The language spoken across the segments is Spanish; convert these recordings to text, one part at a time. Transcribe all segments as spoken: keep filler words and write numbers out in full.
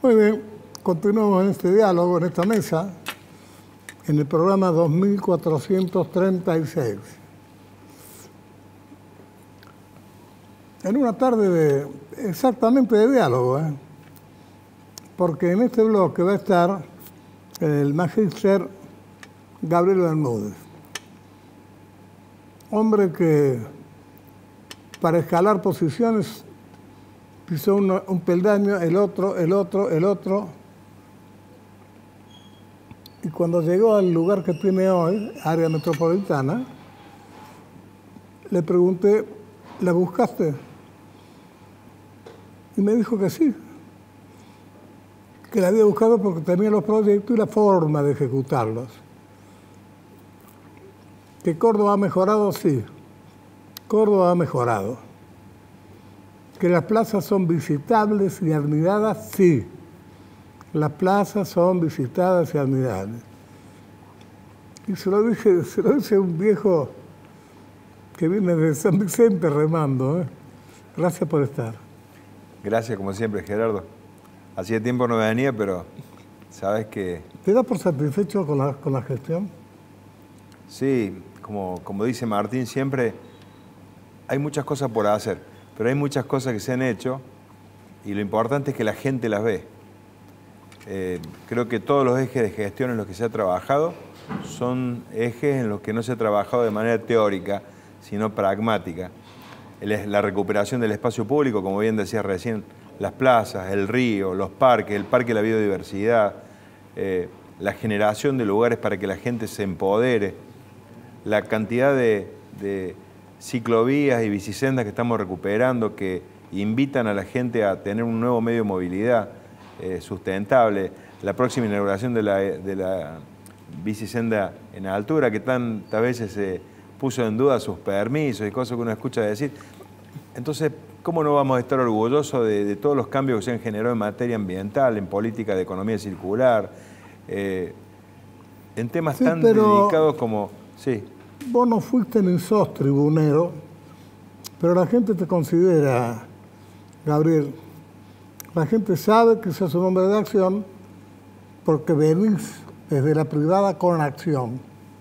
Muy bien, continuamos en este diálogo, en esta mesa, en el programa dos mil cuatrocientos treinta y seis. En una tarde de, exactamente de diálogo, ¿eh? Porque en este bloque va a estar el magíster Gabriel Bermúdez, hombre que para escalar posiciones pisó uno, un peldaño, el otro, el otro, el otro, y cuando llegó al lugar que tiene hoy, área metropolitana, le pregunté, ¿la buscaste? Y me dijo que sí, que la había buscado porque tenía los proyectos y la forma de ejecutarlos. ¿Que Córdoba ha mejorado? Sí, Córdoba ha mejorado. ¿Que las plazas son visitables y admiradas? Sí, las plazas son visitadas y admirables. Y se lo dije, se lo dice un viejo que viene de San Vicente remando, ¿eh? Gracias por estar. Gracias, como siempre, Gerardo. Hacía tiempo no venía, pero sabes que... ¿Te das por satisfecho con la, con la gestión? Sí, como, como dice Martín siempre, hay muchas cosas por hacer, pero hay muchas cosas que se han hecho y lo importante es que la gente las ve. Eh, creo que todos los ejes de gestión en los que se ha trabajado son ejes en los que no se ha trabajado de manera teórica, sino pragmática. La recuperación del espacio público, como bien decía recién, las plazas, el río, los parques, el parque de la biodiversidad, eh, la generación de lugares para que la gente se empodere, la cantidad de, de ciclovías y bicisendas que estamos recuperando que invitan a la gente a tener un nuevo medio de movilidad eh, sustentable, la próxima inauguración de la, de la bicisenda en altura que tantas veces se puso en duda sus permisos y cosas que uno escucha decir. Entonces, ¿cómo no vamos a estar orgullosos de, de todos los cambios que se han generado en materia ambiental, en política de economía circular, eh, en temas sí, tan pero delicados como... Sí. Vos no fuiste ni sos tribunero, pero la gente te considera, Gabriel, la gente sabe que sos un hombre de acción porque venís desde la privada con acción.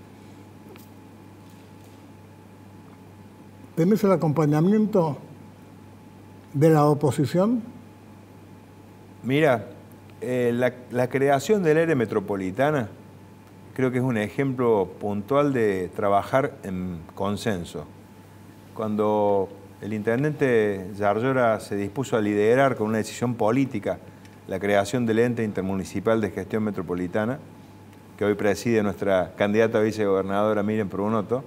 ¿Tenés el acompañamiento de la oposición? Mira, eh, la, la creación del área metropolitana creo que es un ejemplo puntual de trabajar en consenso. Cuando el intendente Yarlora se dispuso a liderar con una decisión política la creación del ente intermunicipal de gestión metropolitana, que hoy preside nuestra candidata a vicegobernadora Miriam Prunoto,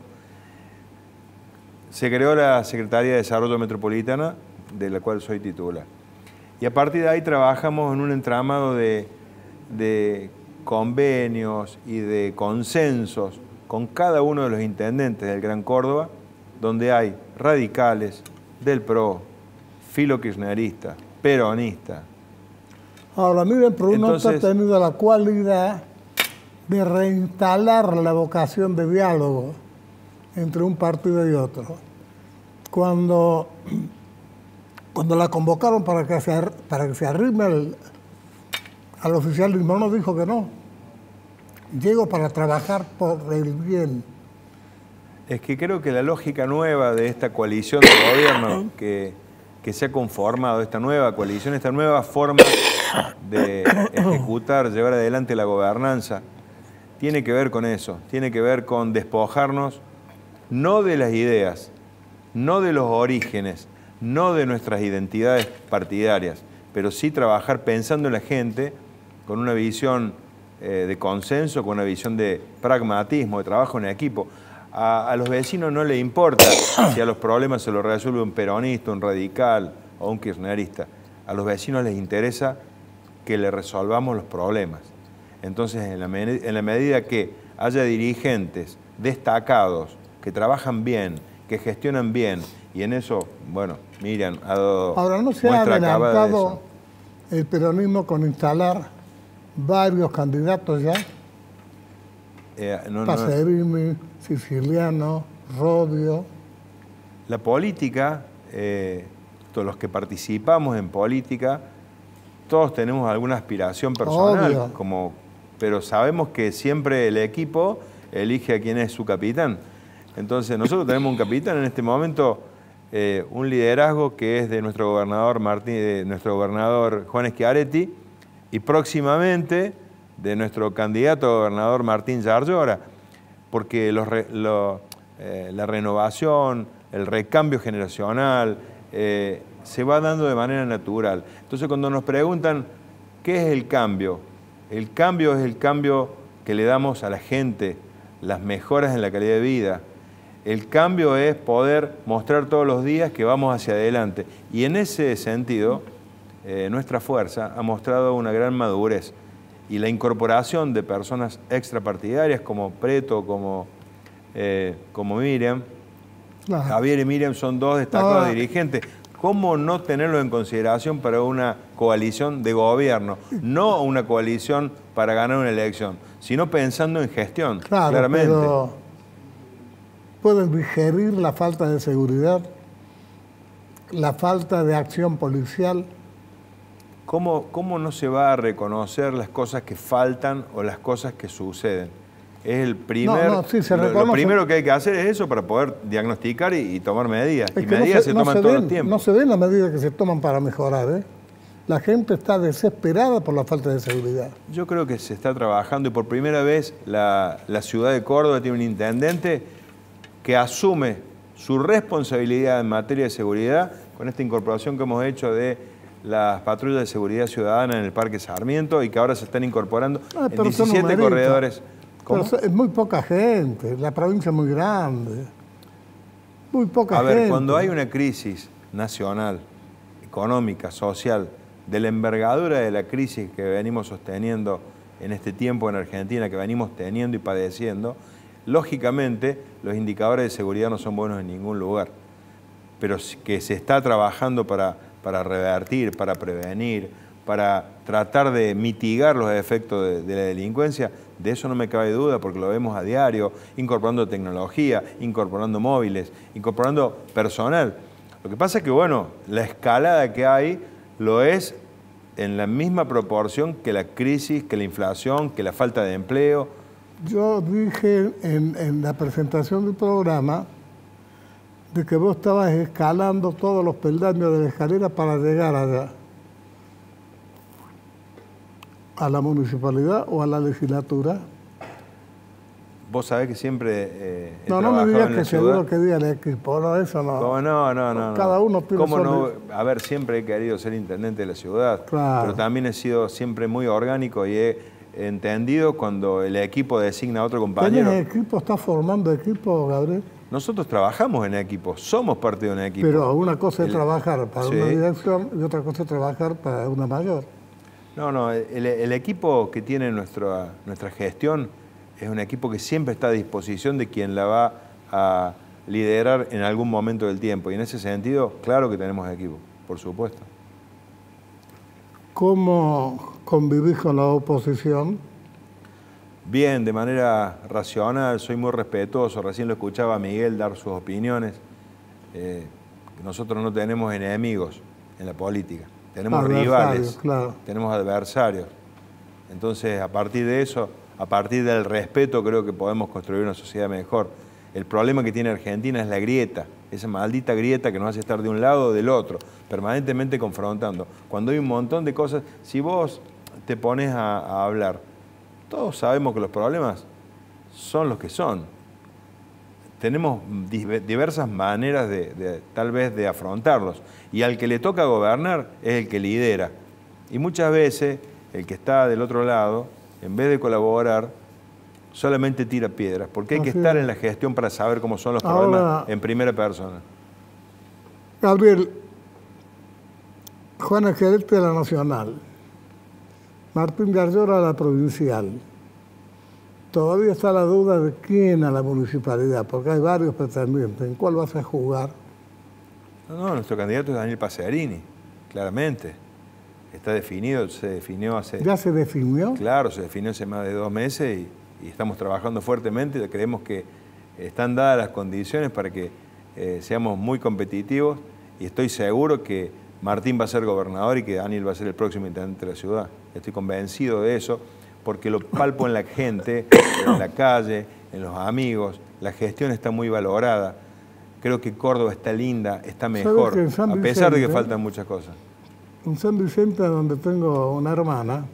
se creó la Secretaría de Desarrollo Metropolitana, de la cual soy titular. Y a partir de ahí trabajamos en un entramado de, de convenios y de consensos con cada uno de los intendentes del Gran Córdoba, donde hay radicales, del P R O, filo-kirchnerista, peronista. Ahora, Miriam Prunoto ha tenido la cualidad de reinstalar la vocación de diálogo entre un partido y otro. Cuando, cuando la convocaron para que se, para que se arrime al, al oficialismo, no dijo que no. Llego para trabajar por el bien. Es que creo que la lógica nueva de esta coalición de gobierno que, que se ha conformado, esta nueva coalición, esta nueva forma de ejecutar, llevar adelante la gobernanza, tiene que ver con eso, tiene que ver con despojarnos no de las ideas, no de los orígenes, no de nuestras identidades partidarias, pero sí trabajar pensando en la gente con una visión eh, de consenso, con una visión de pragmatismo, de trabajo en equipo. A, a los vecinos no les importa si a los problemas se los resuelve un peronista, un radical o un kirchnerista. A los vecinos les interesa que le resolvamos los problemas. Entonces, en la, en la medida que haya dirigentes destacados, que trabajan bien, que gestionan bien, y en eso, bueno, Miriam ha dado Ahora, ¿no se ha adelantado el peronismo con instalar varios candidatos ya? Eh, no, Pacerini, no. Siciliano, Rodio. La política, eh, todos los que participamos en política, todos tenemos alguna aspiración personal, como, pero sabemos que siempre el equipo elige a quién es su capitán. Entonces nosotros tenemos un capitán en este momento, eh, un liderazgo que es de nuestro gobernador Martín, de nuestro gobernador Juan Schiaretti, y próximamente de nuestro candidato a gobernador Martín Yarlora, porque los, lo, eh, la renovación, el recambio generacional, eh, se va dando de manera natural. Entonces cuando nos preguntan qué es el cambio, el cambio es el cambio que le damos a la gente, las mejoras en la calidad de vida. El cambio es poder mostrar todos los días que vamos hacia adelante. Y en ese sentido, eh, nuestra fuerza ha mostrado una gran madurez. Y la incorporación de personas extrapartidarias como Preto, como, eh, como Miriam, claro. Javier y Miriam son dos destacados ah. dirigentes. ¿Cómo no tenerlo en consideración para una coalición de gobierno? No una coalición para ganar una elección, sino pensando en gestión, claro, claramente. Pero ¿pueden digerir la falta de seguridad, la falta de acción policial? ¿Cómo, ¿Cómo no se va a reconocer las cosas que faltan o las cosas que suceden? Es el primer, no, no, sí, se lo, lo primero que hay que hacer es eso para poder diagnosticar y, y tomar medidas. Es y medidas no se, se no toman se todos ven, los tiempos. No se ven las medidas que se toman para mejorar, ¿eh? La gente está desesperada por la falta de seguridad. Yo creo que se está trabajando y por primera vez la, la ciudad de Córdoba tiene un intendente que asume su responsabilidad en materia de seguridad con esta incorporación que hemos hecho de las patrullas de seguridad ciudadana en el Parque Sarmiento y que ahora se están incorporando ah, en diecisiete corredores. Pero es muy poca gente, la provincia es muy grande. Muy poca gente. A ver, cuando hay una crisis nacional, económica, social, de la envergadura de la crisis que venimos sosteniendo en este tiempo en Argentina, que venimos teniendo y padeciendo, lógicamente los indicadores de seguridad no son buenos en ningún lugar. Pero que se está trabajando para, para revertir, para prevenir, para tratar de mitigar los efectos de, de la delincuencia, de eso no me cabe duda, porque lo vemos a diario, incorporando tecnología, incorporando móviles, incorporando personal. Lo que pasa es que, bueno, la escalada que hay lo es en la misma proporción que la crisis, que la inflación, que la falta de empleo. Yo dije en, en la presentación del programa de que vos estabas escalando todos los peldaños de la escalera para llegar allá, a la municipalidad o a la legislatura. Vos sabés que siempre eh, he No, no me digas que seguro que diga el equipo, no, eso no. ¿Cómo no? No, no, Cada uno tiene ¿Cómo no? A ver, siempre he querido ser intendente de la ciudad, claro. Pero también he sido siempre muy orgánico y he entendido cuando el equipo designa a otro compañero. ¿Tienes equipo? ¿Estás formando equipo, Gabriel? Nosotros trabajamos en equipo, somos parte de un equipo. Pero una cosa es el, trabajar para sí. una dirección y otra cosa es trabajar para una mayor. No, no, el, el equipo que tiene nuestra, nuestra gestión es un equipo que siempre está a disposición de quien la va a liderar en algún momento del tiempo. Y en ese sentido, claro que tenemos equipo, por supuesto. ¿Cómo convivís con la oposición? Bien, de manera racional, soy muy respetuoso. Recién lo escuchaba a Miguel dar sus opiniones. Eh, nosotros no tenemos enemigos en la política. Tenemos rivales, claro. Tenemos adversarios. Entonces, a partir de eso, a partir del respeto, creo que podemos construir una sociedad mejor. El problema que tiene Argentina es la grieta, esa maldita grieta que nos hace estar de un lado o del otro, permanentemente confrontando. Cuando hay un montón de cosas, si vos te pones a, a hablar, todos sabemos que los problemas son los que son. Tenemos diversas maneras de, de, tal vez, de afrontarlos. Y al que le toca gobernar es el que lidera. Y muchas veces el que está del otro lado, en vez de colaborar, solamente tira piedras. Porque hay Así que estar es. en la gestión para saber cómo son los problemas Ahora, en primera persona. Gabriel, Juan Schiaretti de la Nacional, Martín Yarlora de la Provincial. Todavía está la duda de quién a la municipalidad, porque hay varios pretendientes. ¿En cuál vas a jugar? No, no, nuestro candidato es Daniel Pacerini, claramente. Está definido, se definió hace... ¿Ya se definió? Claro, se definió hace más de dos meses y, y estamos trabajando fuertemente. Creemos que están dadas las condiciones para que eh, seamos muy competitivos y estoy seguro que Martín va a ser gobernador y que Daniel va a ser el próximo intendente de la ciudad. Estoy convencido de eso porque lo palpo en la gente, en la calle, en los amigos. La gestión está muy valorada. Creo que Córdoba está linda, está mejor, a pesar de que faltan muchas cosas. En San Vicente, donde tengo una hermana,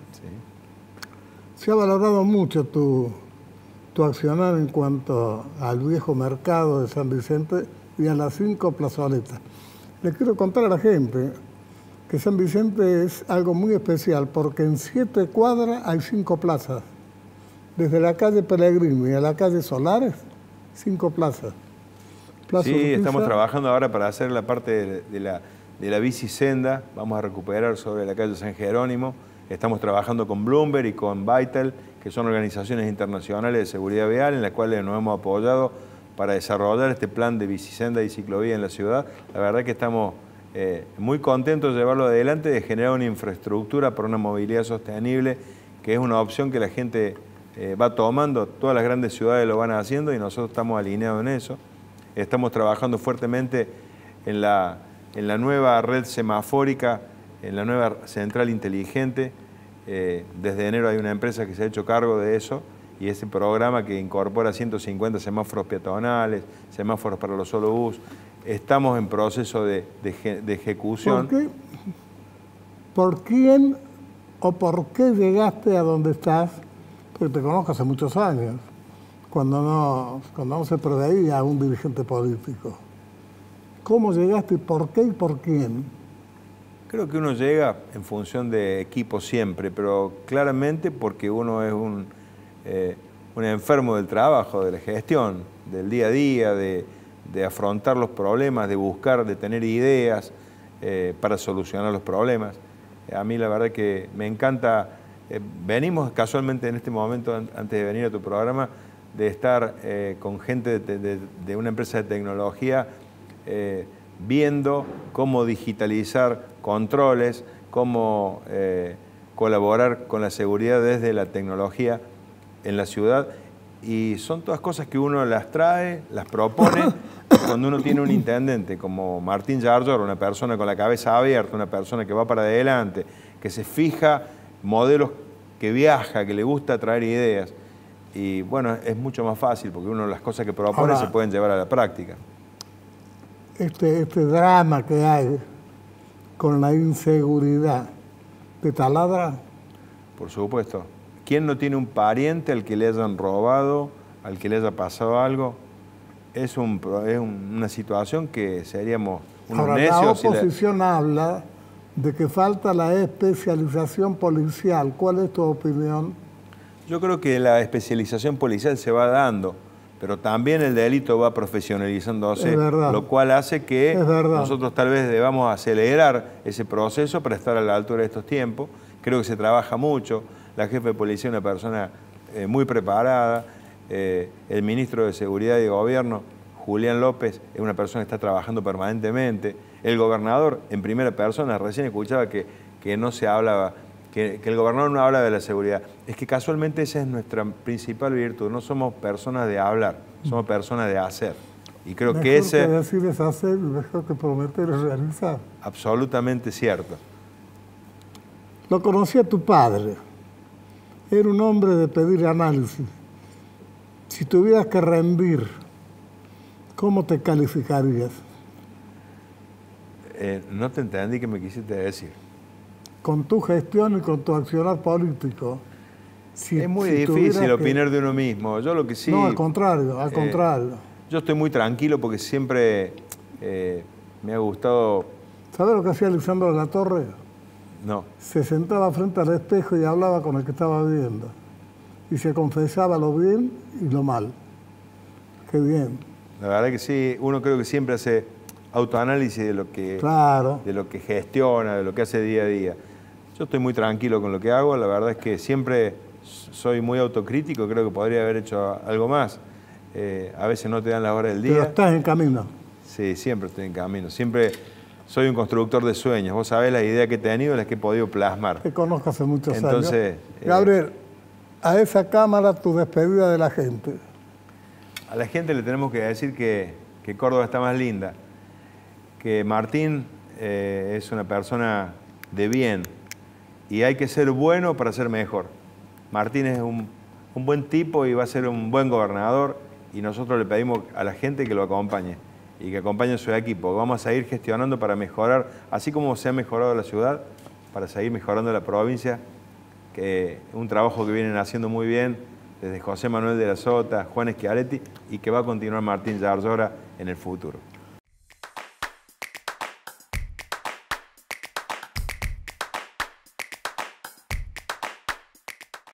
sí, se ha valorado mucho tu, tu accionar en cuanto al viejo mercado de San Vicente y a las cinco plazoletas. Le quiero contar a la gente que San Vicente es algo muy especial porque en siete cuadras hay cinco plazas. Desde la calle Pellegrini a la calle Solares, cinco plazas. Plaza sí, Urquiza. Estamos trabajando ahora para hacer la parte de, de la... de la bicisenda, vamos a recuperar sobre la calle San Jerónimo. Estamos trabajando con Bloomberg y con Vital, que son organizaciones internacionales de seguridad vial, en las cuales nos hemos apoyado para desarrollar este plan de bicisenda y ciclovía en la ciudad. La verdad que estamos eh, muy contentos de llevarlo adelante, de generar una infraestructura para una movilidad sostenible, que es una opción que la gente eh, va tomando. Todas las grandes ciudades lo van haciendo y nosotros estamos alineados en eso. Estamos trabajando fuertemente en la... en la nueva red semafórica, en la nueva central inteligente. Eh, desde enero hay una empresa que se ha hecho cargo de eso y ese programa que incorpora ciento cincuenta semáforos peatonales, semáforos para los solo bus. Estamos en proceso de, de, de ejecución. ¿Por qué? ¿Por quién o por qué llegaste a donde estás? Porque te conozco hace muchos años, cuando no, cuando no se preveía a un dirigente político. ¿Cómo llegaste? ¿Por qué y por quién? Creo que uno llega en función de equipo siempre, pero claramente porque uno es un, eh, un enfermo del trabajo, de la gestión, del día a día, de, de afrontar los problemas, de buscar, de tener ideas eh, para solucionar los problemas. A mí la verdad que me encanta, eh, venimos casualmente en este momento, antes de venir a tu programa, de estar eh, con gente de, de, de una empresa de tecnología, Eh, viendo cómo digitalizar controles, cómo eh, colaborar con la seguridad desde la tecnología en la ciudad. Y son todas cosas que uno las trae, las propone, cuando uno tiene un intendente como Martín Yarlor, una persona con la cabeza abierta, una persona que va para adelante, que se fija modelos, que viaja, que le gusta traer ideas. Y bueno, es mucho más fácil porque uno las cosas que propone Ahora, se pueden llevar a la práctica. Este, este drama que hay con la inseguridad, ¿te taladra? Por supuesto. ¿Quién no tiene un pariente al que le hayan robado, al que le haya pasado algo? Es, un, es una situación que seríamos unos Ahora, necios. la oposición la... habla de que falta la especialización policial. ¿Cuál es tu opinión? Yo creo que la especialización policial se va dando, pero también el delito va profesionalizándose, lo cual hace que nosotros tal vez debamos acelerar ese proceso para estar a la altura de estos tiempos. Creo que se trabaja mucho, la jefe de policía es una persona eh, muy preparada, eh, el ministro de Seguridad y Gobierno, Julián López, es una persona que está trabajando permanentemente, el gobernador en primera persona, recién escuchaba que, que no se hablaba, que, que el gobernador no habla de la seguridad. Es que casualmente esa es nuestra principal virtud. No somos personas de hablar, somos personas de hacer. Y creo mejor que ese... Mejor que decir es hacer, mejor que prometer es realizar. Absolutamente cierto. Lo conocí a tu padre. Era un hombre de pedir análisis. Si tuvieras que rendir, ¿cómo te calificarías? Eh, no te entendí qué me quisiste decir. Con tu gestión y con tu accionar político. Si, es muy si difícil opinar que... de uno mismo. Yo lo que sí... No, al contrario, al eh, contrario. Yo estoy muy tranquilo porque siempre eh, me ha gustado... ¿Sabes lo que hacía Lisandro de la Torre? No. Se sentaba frente al espejo y hablaba con el que estaba viendo. Y se confesaba lo bien y lo mal. Qué bien. La verdad que sí, uno creo que siempre hace autoanálisis de lo que, claro. de lo que gestiona, de lo que hace día a día. Yo estoy muy tranquilo con lo que hago, la verdad es que siempre soy muy autocrítico, creo que podría haber hecho algo más. Eh, a veces no te dan la hora del día. Pero estás en camino. Sí, siempre estoy en camino. Siempre soy un constructor de sueños. Vos sabés las ideas que he tenido, las que he podido plasmar. Te conozco hace muchos Entonces, años. Gabriel, eh, a esa cámara tu despedida de la gente. A la gente le tenemos que decir que, que Córdoba está más linda, que Martín eh, es una persona de bien y hay que ser bueno para ser mejor. Martín es un, un buen tipo y va a ser un buen gobernador y nosotros le pedimos a la gente que lo acompañe y que acompañe a su equipo. Vamos a seguir gestionando para mejorar, así como se ha mejorado la ciudad, para seguir mejorando la provincia, que un trabajo que vienen haciendo muy bien desde José Manuel de la Sota, Juan Schiaretti y que va a continuar Martín Yarlora en el futuro.